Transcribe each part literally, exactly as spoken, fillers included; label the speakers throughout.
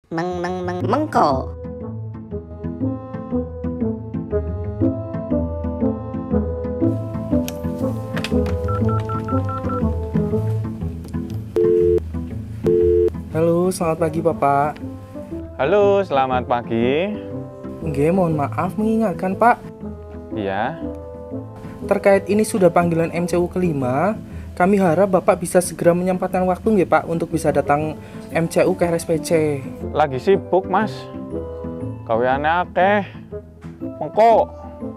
Speaker 1: meng meng meng mengko.
Speaker 2: Halo, selamat pagi Bapak.
Speaker 3: Halo, selamat pagi.
Speaker 2: Nggih, mohon maaf mengingatkan Pak.
Speaker 3: Iya.
Speaker 2: Terkait ini sudah panggilan M C U kelima, kami harap Bapak bisa segera menyempatkan waktu nggih Pak untuk bisa datang M C U ke R S P C.
Speaker 3: Lagi sibuk, Mas. Gaweane akeh. Mengko.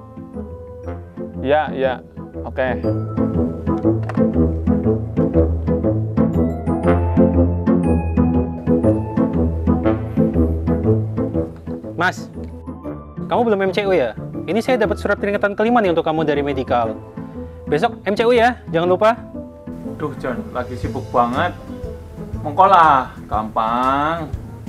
Speaker 3: Iya, iya. Oke.
Speaker 4: Mas, kamu belum M C U ya? Ini saya dapat surat peringatan kelima nih untuk kamu dari medical. Besok M C U ya, jangan lupa.
Speaker 3: Duh, John, lagi sibuk banget. Mengko lah, gampang.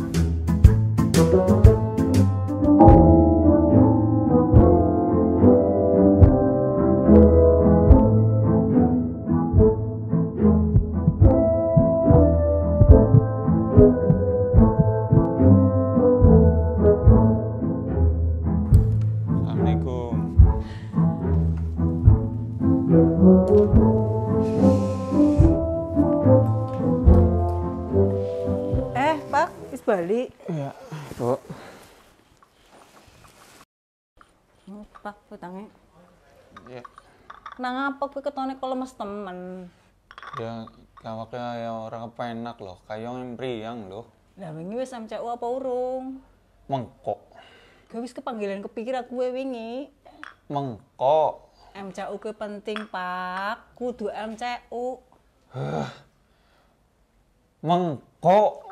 Speaker 3: Assalamualaikum.
Speaker 5: Eh, Pak, wis balik.
Speaker 3: Iya, Bu.
Speaker 5: Oh, Pak, utangnya.
Speaker 3: Ya,
Speaker 5: Nang apa kowe ketone kok lemes temen?
Speaker 3: ya awaknya ya orang kepenak loh, kayong mriyang loh.
Speaker 5: Lah wingi wis M C U apa urung?
Speaker 3: Mengko.
Speaker 5: Kowe wis kepanggilan kepikir aku wingi.
Speaker 3: Mengko.
Speaker 5: M C U kuwi penting, Pak. Kudu M C U.
Speaker 3: Mengko.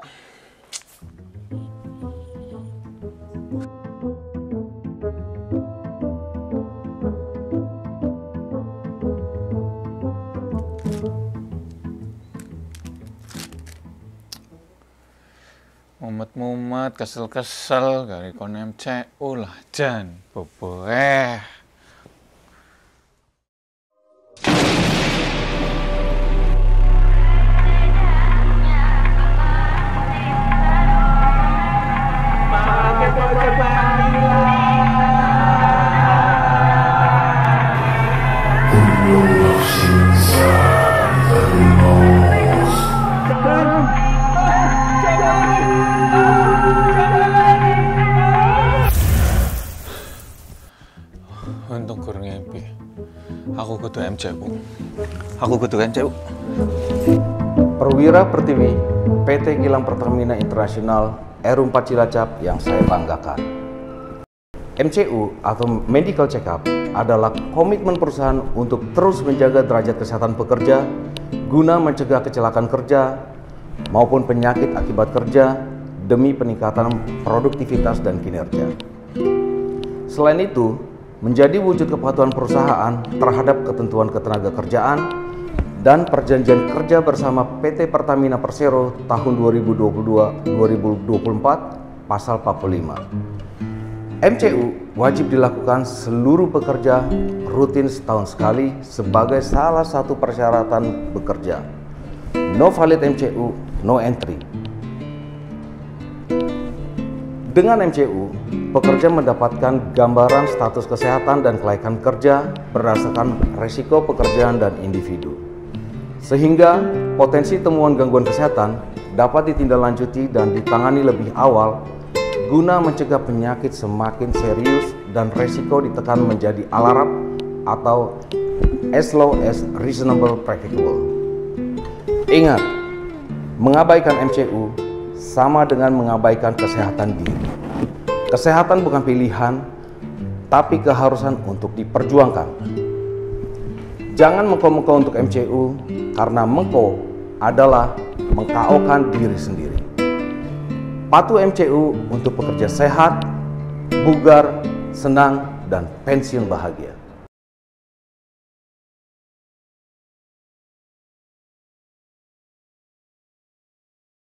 Speaker 3: Mumet-mumet, kesel-kesel, gari kon M C U lah, Jan. Bobo eh. Untung kurang ngimpi. Aku kudu M C U. Aku kudu M C U.
Speaker 6: Perwira Pertiwi P T Kilang Pertamina Internasional R U empat Cilacap yang saya banggakan. M C U atau Medical Check-up adalah komitmen perusahaan untuk terus menjaga derajat kesehatan pekerja guna mencegah kecelakaan kerja maupun penyakit akibat kerja demi peningkatan produktivitas dan kinerja. Selain itu, menjadi wujud kepatuhan perusahaan terhadap ketentuan ketenagakerjaan dan perjanjian kerja bersama P T Pertamina Persero tahun dua ribu dua puluh dua dua ribu dua puluh empat pasal empat puluh lima. M C U wajib dilakukan seluruh pekerja rutin setahun sekali sebagai salah satu persyaratan bekerja. No valid M C U, no entry. Dengan M C U, pekerja mendapatkan gambaran status kesehatan dan kelaikan kerja berdasarkan risiko pekerjaan dan individu. Sehingga potensi temuan gangguan kesehatan dapat ditindaklanjuti dan ditangani lebih awal guna mencegah penyakit semakin serius dan risiko ditekan menjadi alarm atau as low as reasonable practicable. Ingat, mengabaikan M C U sama dengan mengabaikan kesehatan diri. Kesehatan bukan pilihan, tapi keharusan untuk diperjuangkan. Jangan mengko-mengko untuk M C U, karena mengko adalah meng-K O-kan diri sendiri. Patuh M C U untuk pekerja sehat, bugar, senang, dan pensiun bahagia.